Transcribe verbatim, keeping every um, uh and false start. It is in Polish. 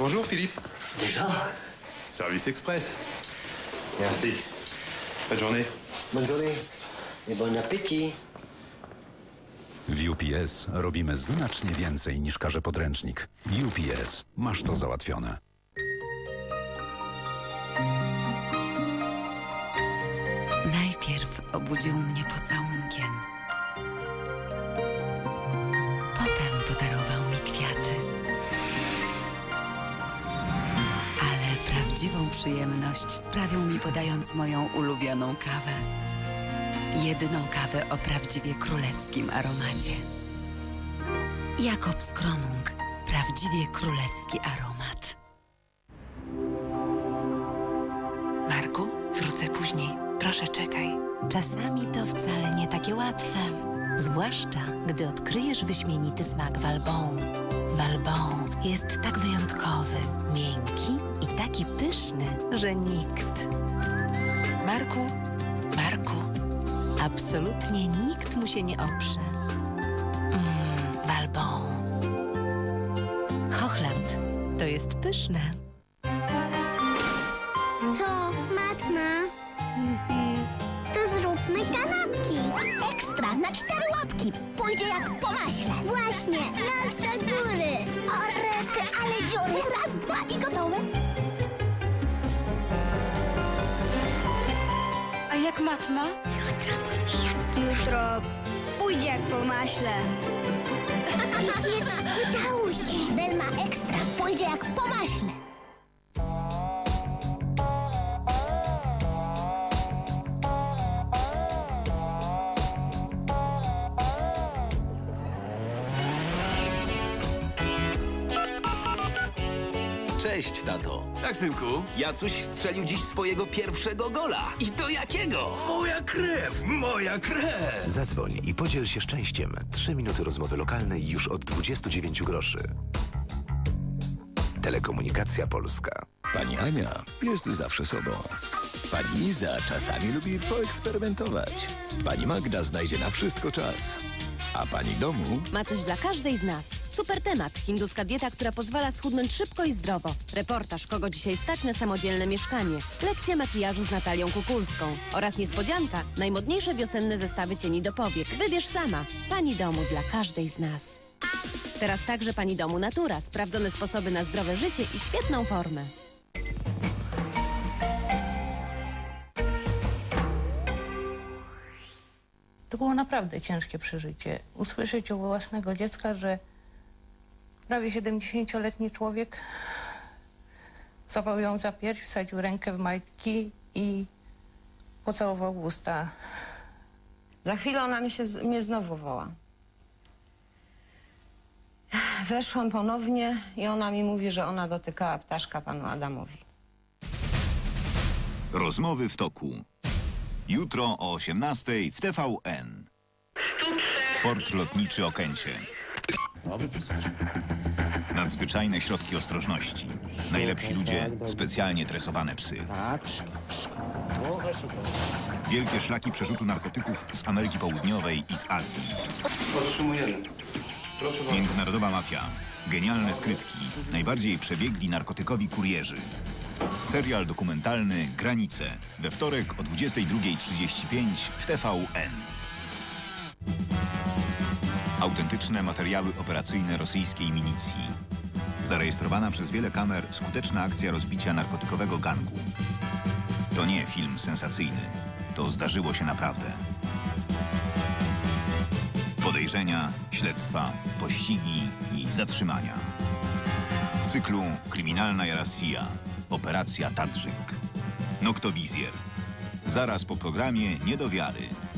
Bonjour, Philippe. Déjà? Service express. Merci. Bonne journée. Bonne journée et bon appétit. W U P S robimy znacznie więcej niż każe podręcznik. U P S. Masz to załatwione. Najpierw obudził mnie pocałunkiem. Potem podarował mi kwiaty. Ale prawdziwą przyjemność sprawił mi podając moją ulubioną kawę. Jedyną kawę o prawdziwie królewskim aromacie. Jakobs Kronung. Prawdziwie królewski aromat. Marku, wrócę później. Proszę, czekaj. Czasami to wcale nie takie łatwe. Zwłaszcza, gdy odkryjesz wyśmienity smak Valbon. Valbon jest tak wyjątkowy, miękki i taki pyszny, że nikt... Marku, Marku, absolutnie nikt mu się nie oprze. Mmm, Valbon. Hochland to jest pyszne. Co, matma? To zróbmy kanapki. Ekstra, na cztery łapki. Pójdzie jak po maśle. Właśnie, nas do góry. O rety, ale dziury. Raz, dwa i gotowe. A jak matma? Jutro pójdzie jak... Jutro pójdzie jak po maśle. Widzisz, udało się. Delma Ekstra, pójdzie jak po maśle. Cześć, tato. Tak, synku? Jacuś strzelił dziś swojego pierwszego gola. I to jakiego? Moja krew, moja krew! Zadzwoń i podziel się szczęściem. Trzy minuty rozmowy lokalnej już od dwudziestu dziewięciu groszy. Telekomunikacja Polska. Pani Ania jest zawsze sobą. Pani Iza czasami lubi poeksperymentować. Pani Magda znajdzie na wszystko czas. A pani Domu... ma coś dla każdej z nas. Super temat. Hinduska dieta, która pozwala schudnąć szybko i zdrowo. Reportaż, kogo dzisiaj stać na samodzielne mieszkanie. Lekcja makijażu z Natalią Kukulską. Oraz niespodzianka. Najmodniejsze wiosenne zestawy cieni do powiek. Wybierz sama. Pani Domu dla każdej z nas. Teraz także Pani Domu Natura. Sprawdzone sposoby na zdrowe życie i świetną formę. To było naprawdę ciężkie przeżycie. Usłyszeć u własnego dziecka, że prawie siedemdziesięcioletni człowiek złapał ją za pierś, wsadził rękę w majtki i pocałował w usta. Za chwilę ona mi się, mnie znowu woła. Weszłam ponownie i ona mi mówi, że ona dotykała ptaszka panu Adamowi. Rozmowy w toku. Jutro o osiemnastej w T V N. Port lotniczy Okęcie. Nadzwyczajne środki ostrożności. Najlepsi ludzie, specjalnie tresowane psy. Wielkie szlaki przerzutu narkotyków z Ameryki Południowej i z Azji. Podtrzymujemy. Międzynarodowa mafia. Genialne skrytki. Najbardziej przebiegli narkotykowi kurierzy. Serial dokumentalny Granice. We wtorek o dwudziestej drugiej trzydzieści pięć w T V N. Autentyczne materiały operacyjne rosyjskiej milicji. Zarejestrowana przez wiele kamer skuteczna akcja rozbicia narkotykowego gangu. To nie film sensacyjny. To zdarzyło się naprawdę. Podejrzenia, śledztwa, pościgi i zatrzymania. W cyklu Kryminalna Rosja. Operacja Tadżyk. Noktowizjer. Zaraz po programie Nie do wiary.